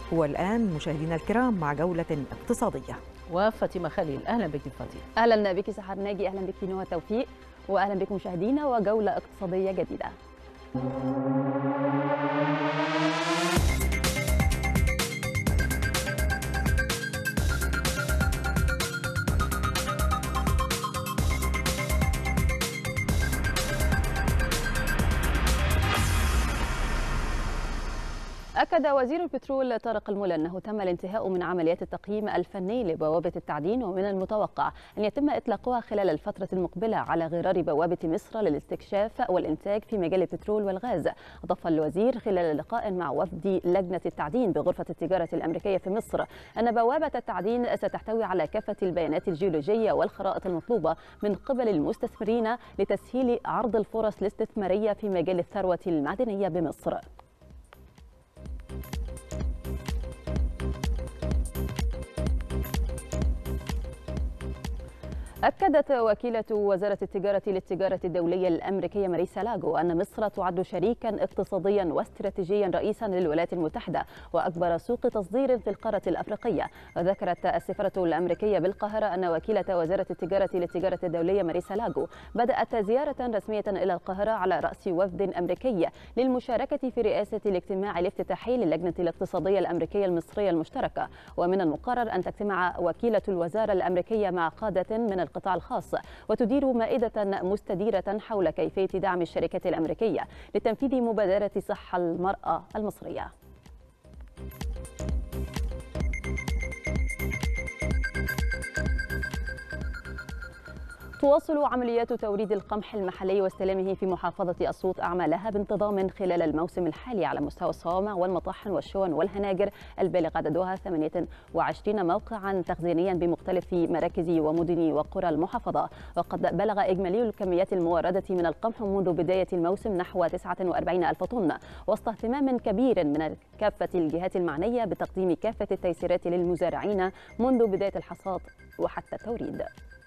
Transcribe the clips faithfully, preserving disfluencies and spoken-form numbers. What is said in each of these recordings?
والآن مشاهدينا الكرام مع جولة اقتصادية وفاطمة خليل. أهلا بك فاطمة. أهلا بك سحر ناجي، أهلا بك نهى توفيق، وأهلا بكم مشاهدينا وجولة اقتصادية جديدة. أكد وزير البترول طارق الملا أنه تم الانتهاء من عمليات التقييم الفني لبوابة التعدين، ومن المتوقع أن يتم إطلاقها خلال الفترة المقبلة على غرار بوابة مصر للاستكشاف والإنتاج في مجال البترول والغاز. أضاف الوزير خلال لقاء مع وفد لجنة التعدين بغرفة التجارة الأمريكية في مصر أن بوابة التعدين ستحتوي على كافة البيانات الجيولوجية والخرائط المطلوبة من قبل المستثمرين لتسهيل عرض الفرص الاستثمارية في مجال الثروة المعدنية بمصر. أكدت وكيلة وزارة التجارة للتجارة الدولية الأمريكية ماريسا لاجو أن مصر تعد شريكا اقتصاديا واستراتيجيا رئيسا للولايات المتحدة وأكبر سوق تصدير في القارة الأفريقية. وذكرت السفارة الأمريكية بالقاهرة أن وكيلة وزارة التجارة للتجارة الدولية ماريسا لاجو بدأت زيارة رسمية إلى القاهرة على رأس وفد أمريكي للمشاركة في رئاسة الاجتماع الافتتاحي للجنة الاقتصادية الأمريكية المصرية المشتركة. ومن المقرر أن تجتمع وكيلة الوزارة الأمريكية مع قادة من القطاع الخاص وتدير مائدة مستديرة حول كيفية دعم الشركات الأمريكية لتنفيذ مبادرة صحة المرأة المصرية. تواصل عمليات توريد القمح المحلي واستلامه في محافظة أسيوط أعمالها بانتظام خلال الموسم الحالي على مستوى الصوامع والمطاحن والشون والهناجر البالغ عددها ثمانية وعشرين موقعا تخزينيا بمختلف مراكز ومدن وقرى المحافظة. وقد بلغ إجمالي الكميات الموردة من القمح منذ بداية الموسم نحو تسعة وأربعين ألف طن، وسط اهتمام كبير من كافة الجهات المعنية بتقديم كافة التيسيرات للمزارعين منذ بداية الحصاد وحتى التوريد.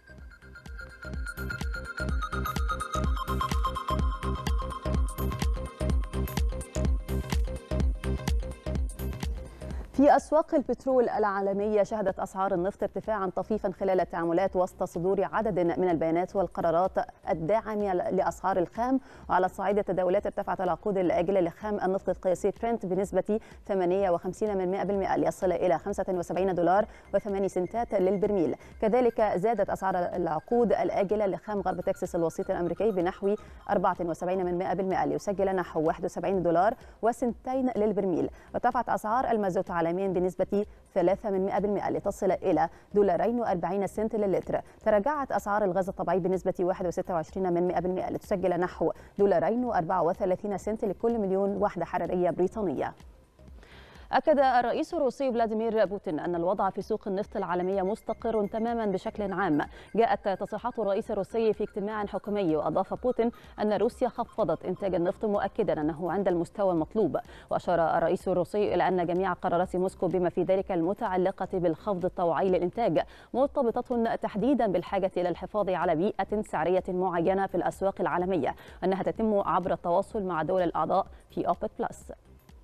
في أسواق البترول العالمية شهدت أسعار النفط ارتفاعا طفيفا خلال التعاملات وسط صدور عدد من البيانات والقرارات الداعمة لأسعار الخام. وعلى صعيد التداولات ارتفعت العقود الآجلة لخام النفط القياسي برنت بنسبة ثمانية وخمسين بالمئة ليصل إلى خمسة وسبعين دولار وثمانية سنتات للبرميل. كذلك زادت أسعار العقود الآجلة لخام غرب تكساس الوسيط الأمريكي بنحو أربعة وسبعين بالمئة ليسجل نحو واحد وسبعين دولار وسنتين للبرميل. وارتفعت أسعار المازوت عالميا بنسبة ثلاثة بالمئة لتصل إلى دولارين وأربعين سنت للتر. تراجعت أسعار الغاز الطبيعي بنسبة واحد وستة وعشرين بالمئة لتسجل نحو دولارين وأربعة وثلاثين سنت لكل مليون وحدة حرارية بريطانية. أكد الرئيس الروسي فلاديمير بوتين أن الوضع في سوق النفط العالمية مستقر تماما بشكل عام. جاءت تصريحات الرئيس الروسي في اجتماع حكومي، وأضاف بوتين أن روسيا خفضت إنتاج النفط مؤكدا أنه عند المستوى المطلوب. وأشار الرئيس الروسي إلى أن جميع قرارات موسكو بما في ذلك المتعلقة بالخفض الطوعي للإنتاج مرتبطة تحديدا بالحاجة إلى الحفاظ على بيئة سعرية معينة في الأسواق العالمية، وأنها تتم عبر التواصل مع دول الأعضاء في أوبك بلس.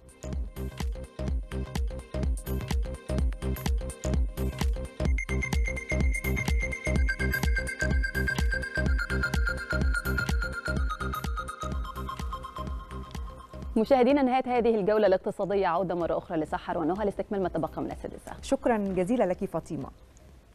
مشاهدينا، نهاية هذه الجولة الاقتصادية عودة مرة أخرى لسحر ونهى لاستكمال ما تبقى من السادسة. شكرا جزيلا لك فاطمة.